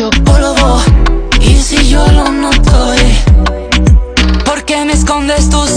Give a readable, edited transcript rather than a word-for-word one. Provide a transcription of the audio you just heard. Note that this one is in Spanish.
hecho polvo. Y si yo lo noto, ¿por qué me escondes tus